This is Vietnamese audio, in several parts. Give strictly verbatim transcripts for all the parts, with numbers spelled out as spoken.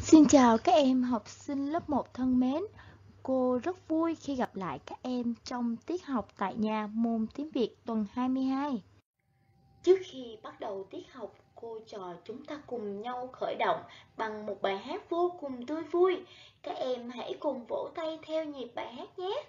Xin chào các em học sinh lớp một thân mến. Cô rất vui khi gặp lại các em trong tiết học tại nhà môn tiếng Việt tuần hai mươi hai. Trước khi bắt đầu tiết học, cô trò chúng ta cùng nhau khởi động bằng một bài hát vô cùng tươi vui. Các em hãy cùng vỗ tay theo nhịp bài hát nhé.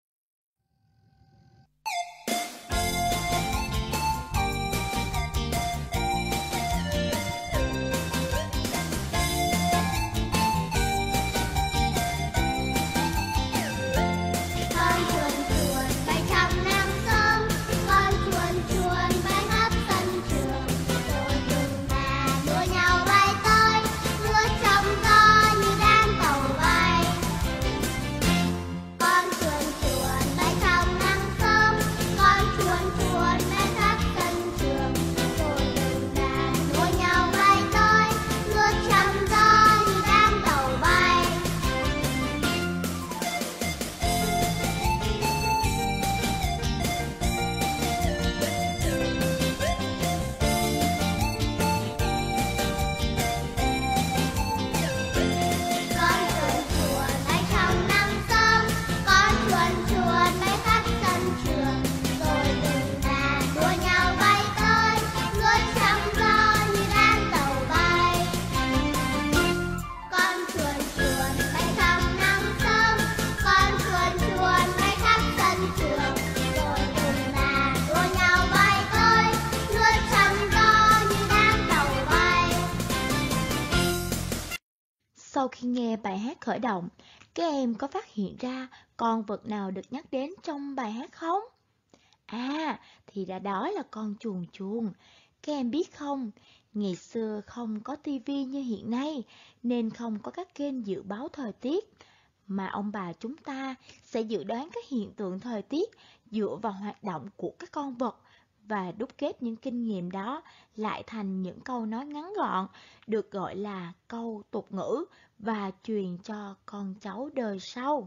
Sau khi nghe bài hát khởi động, các em có phát hiện ra con vật nào được nhắc đến trong bài hát không? À, thì ra đó là con chuồn chuồn. Các em biết không, ngày xưa không có tivi như hiện nay, nên không có các kênh dự báo thời tiết, mà ông bà chúng ta sẽ dự đoán các hiện tượng thời tiết dựa vào hoạt động của các con vật và đúc kết những kinh nghiệm đó lại thành những câu nói ngắn gọn, được gọi là câu tục ngữ và truyền cho con cháu đời sau.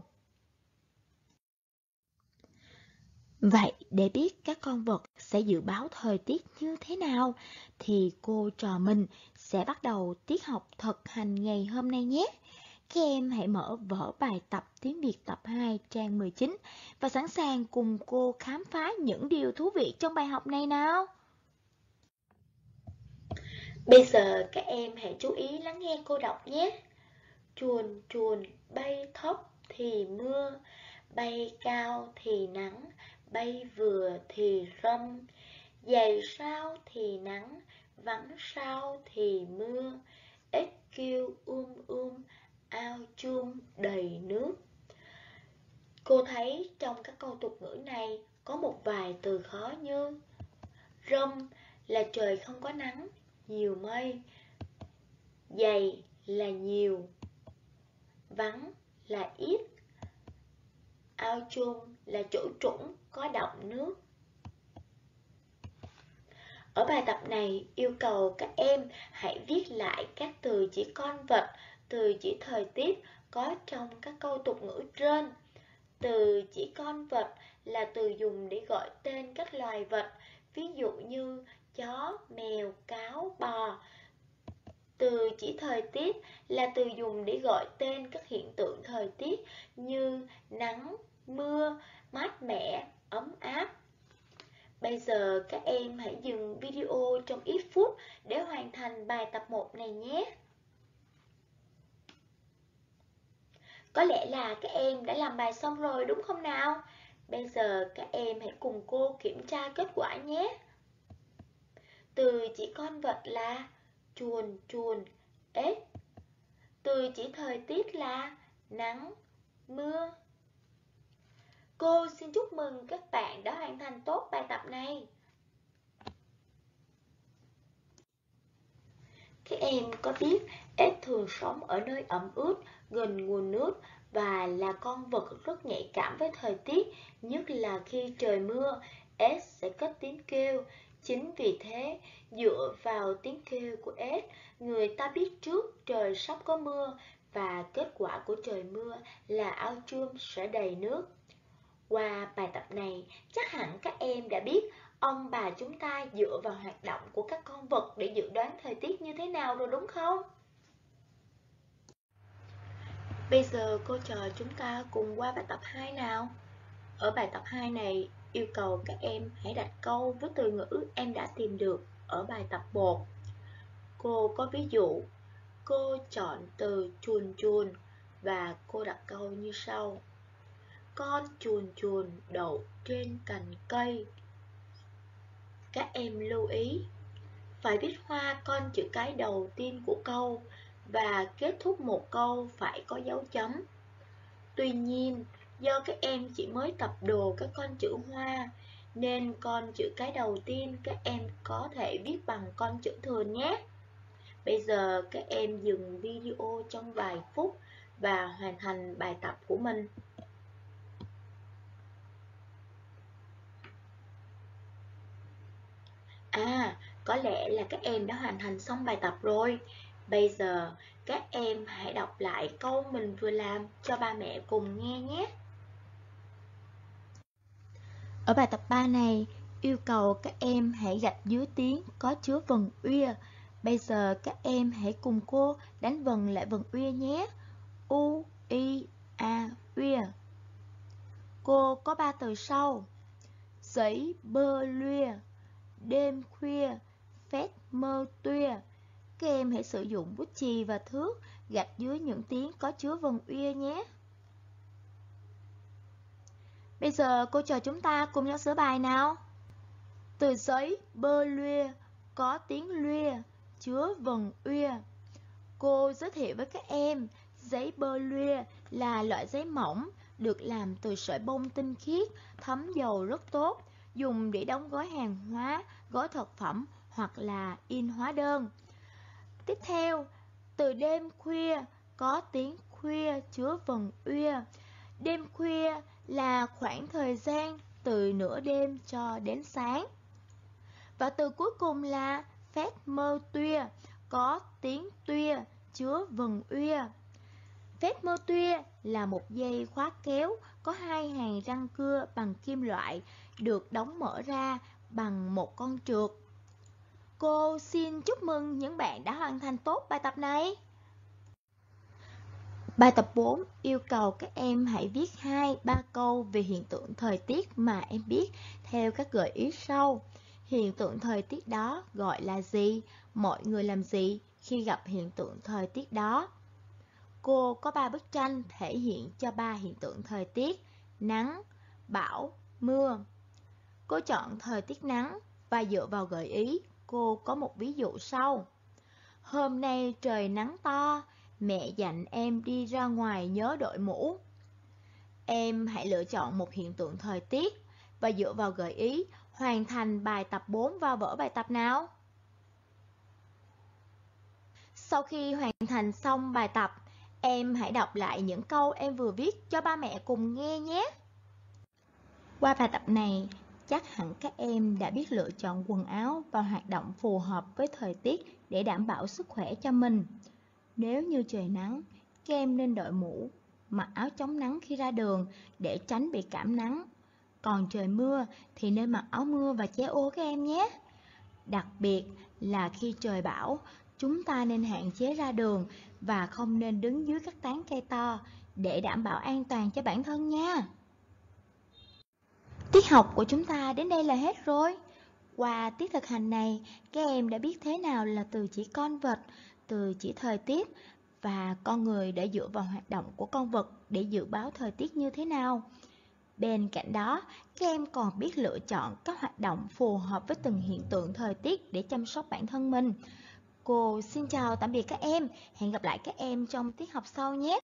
Vậy để biết các con vật sẽ dự báo thời tiết như thế nào, thì cô trò mình sẽ bắt đầu tiết học thực hành ngày hôm nay nhé. Các em hãy mở vở bài tập tiếng Việt tập hai trang mười chín và sẵn sàng cùng cô khám phá những điều thú vị trong bài học này nào. Bây giờ các em hãy chú ý lắng nghe cô đọc nhé. Chuồn chuồn bay thấp thì mưa, bay cao thì nắng, bay vừa thì râm. Dày sao thì nắng, vắng sao thì mưa. Ếch kêu um um, ao chuông đầy nước. Cô thấy trong các câu tục ngữ này có một vài từ khó như râm là trời không có nắng, nhiều mây. Dày là nhiều, vắng là ít. Ao chuông là chỗ trũng có đọng nước. Ở bài tập này yêu cầu các em hãy viết lại các từ chỉ con vật, từ chỉ thời tiết có trong các câu tục ngữ trên. Từ chỉ con vật là từ dùng để gọi tên các loài vật, ví dụ như chó, mèo, cáo, bò. Từ chỉ thời tiết là từ dùng để gọi tên các hiện tượng thời tiết như nắng, mưa, mát mẻ, ấm áp. Bây giờ các em hãy dừng video trong ít phút để hoàn thành bài tập một này nhé. Có lẽ là các em đã làm bài xong rồi đúng không nào? Bây giờ các em hãy cùng cô kiểm tra kết quả nhé. Từ chỉ con vật là chuồn chuồn, ếch. Từ chỉ thời tiết là nắng, mưa. Cô xin chúc mừng các bạn đã hoàn thành tốt bài tập này. Các em có biết ếch thường sống ở nơi ẩm ướt, gần nguồn nước và là con vật rất nhạy cảm với thời tiết, nhất là khi trời mưa, ếch sẽ cất tiếng kêu. Chính vì thế, dựa vào tiếng kêu của ếch, người ta biết trước trời sắp có mưa và kết quả của trời mưa là ao chuông sẽ đầy nước. Qua bài tập này, chắc hẳn các em đã biết ông bà chúng ta dựa vào hoạt động của các con vật để dự đoán thời tiết như thế nào rồi đúng không? Bây giờ cô trò chúng ta cùng qua bài tập hai nào. Ở bài tập hai này, yêu cầu các em hãy đặt câu với từ ngữ em đã tìm được ở bài tập một. Cô có ví dụ, cô chọn từ chuồn chuồn và cô đặt câu như sau. Con chuồn chuồn đậu trên cành cây. Các em lưu ý, phải viết hoa con chữ cái đầu tiên của câu và kết thúc một câu phải có dấu chấm. Tuy nhiên, do các em chỉ mới tập đồ các con chữ hoa, nên con chữ cái đầu tiên các em có thể viết bằng con chữ thường nhé. Bây giờ các em dừng video trong vài phút và hoàn thành bài tập của mình. À, có lẽ là các em đã hoàn thành xong bài tập rồi. Bây giờ các em hãy đọc lại câu mình vừa làm cho ba mẹ cùng nghe nhé. Ở bài tập ba này, yêu cầu các em hãy gạch dưới tiếng có chứa vần uy. Bây giờ các em hãy cùng cô đánh vần lại vần uy nhé. U, I, A, uy. Cô có ba từ sau. Giấy bơ luy, đêm khuya, phét mơ tuya. Các em hãy sử dụng bút chì và thước gạch dưới những tiếng có chứa vần uy nhé. Bây giờ cô trò chúng ta cùng nhau sửa bài nào. Từ giấy bơ luy có tiếng luy chứa vần uy. Cô giới thiệu với các em, giấy bơ luy là loại giấy mỏng được làm từ sợi bông tinh khiết, thấm dầu rất tốt, dùng để đóng gói hàng hóa, gói thực phẩm hoặc là in hóa đơn. Tiếp theo, từ đêm khuya có tiếng khuya chứa vần uy. Đêm khuya là khoảng thời gian từ nửa đêm cho đến sáng. Và từ cuối cùng là phét mơ tuya có tiếng tuya chứa vần uy. Phét mơ tuya là một dây khóa kéo có hai hàng răng cưa bằng kim loại được đóng mở ra bằng một con trượt. Cô xin chúc mừng những bạn đã hoàn thành tốt bài tập này. Bài tập bốn yêu cầu các em hãy viết hai ba câu về hiện tượng thời tiết mà em biết theo các gợi ý sau. Hiện tượng thời tiết đó gọi là gì? Mọi người làm gì khi gặp hiện tượng thời tiết đó? Cô có ba bức tranh thể hiện cho ba hiện tượng thời tiết: nắng, bão, mưa. Cô chọn thời tiết nắng và dựa vào gợi ý, cô có một ví dụ sau. Hôm nay trời nắng to, mẹ dặn em đi ra ngoài nhớ đội mũ. Em hãy lựa chọn một hiện tượng thời tiết và dựa vào gợi ý, hoàn thành bài tập bốn vào vở bài tập nào. Sau khi hoàn thành xong bài tập, em hãy đọc lại những câu em vừa viết cho ba mẹ cùng nghe nhé. Qua bài tập này, chắc hẳn các em đã biết lựa chọn quần áo và hoạt động phù hợp với thời tiết để đảm bảo sức khỏe cho mình. Nếu như trời nắng, các em nên đội mũ, mặc áo chống nắng khi ra đường để tránh bị cảm nắng. Còn trời mưa thì nên mặc áo mưa và che ô các em nhé. Đặc biệt là khi trời bão, chúng ta nên hạn chế ra đường và không nên đứng dưới các tán cây to để đảm bảo an toàn cho bản thân nha. Tiết học của chúng ta đến đây là hết rồi. Qua tiết thực hành này, các em đã biết thế nào là từ chỉ con vật, từ chỉ thời tiết và con người đã dựa vào hoạt động của con vật để dự báo thời tiết như thế nào. Bên cạnh đó, các em còn biết lựa chọn các hoạt động phù hợp với từng hiện tượng thời tiết để chăm sóc bản thân mình. Cô xin chào tạm biệt các em, hẹn gặp lại các em trong tiết học sau nhé.